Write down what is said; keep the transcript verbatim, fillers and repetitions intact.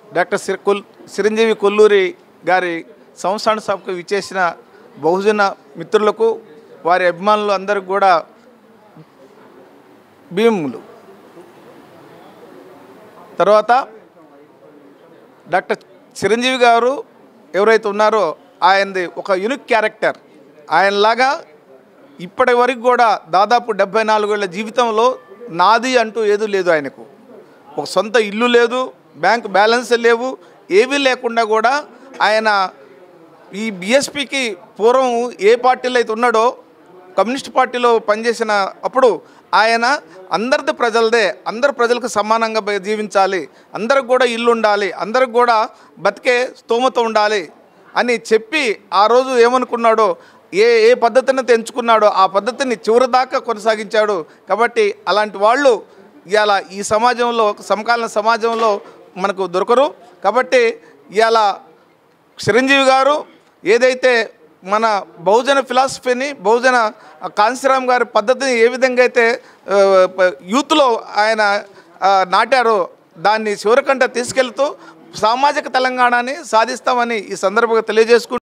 Doctor sir కొల్ చిరంజీవి కొల్లూరి గారి సంస్థాన సభకు విచ్చేసిన బహుజన మిత్రులకు వారి అభిమానులు అందరికీ కూడా భీములు. తర్వాత డాక్టర్ చిరంజీవి గారు ఎవరైతే ఉన్నారో ఆయనది ఒక యూనిక్ క్యారెక్టర్. ఆయనలాగా ఇప్పటి వరకు కూడా దాదాపు డెబ్బై నాలుగేళ్ల జీవితంలో నాది అంటూ ఏదీ లేదు. ఆయనకు ఒక సొంత ఇల్లు లేదు, బ్యాంక్ బ్యాలెన్స్ లేవు, ఏవీ లేకుండా కూడా ఆయన ఈ బీఎస్పీకి పూర్వం ఏ పార్టీలో అయితే ఉన్నాడో కమ్యూనిస్ట్ పార్టీలో పనిచేసిన అప్పుడు ఆయన అందరిది ప్రజలదే, అందరు ప్రజలకు సమానంగా జీవించాలి, అందరికి కూడా ఇల్లు ఉండాలి, అందరికి కూడా బతికే స్తోమత ఉండాలి అని చెప్పి ఆ రోజు ఏమనుకున్నాడో, ఏ ఏ పద్ధతిని ఎంచుకున్నాడో ఆ పద్ధతిని చివరి దాకా కొనసాగించాడు. కాబట్టి అలాంటి వాళ్ళు ఇవాళ ఈ సమాజంలో, సమకాలీన సమాజంలో మనకు దొరకరు. కాబట్టి ఇవాళ చిరంజీవి గారు ఏదైతే మన బహుజన ఫిలాసఫీని, బహుజన కాంశీరామ్ గారి పద్ధతిని ఏ విధంగా అయితే యూత్లో ఆయన నాటారో దాన్ని చివరికంట తీసుకెళ్తూ సామాజిక తెలంగాణని సాధిస్తామని ఈ సందర్భంగా తెలియజేసుకుంటూ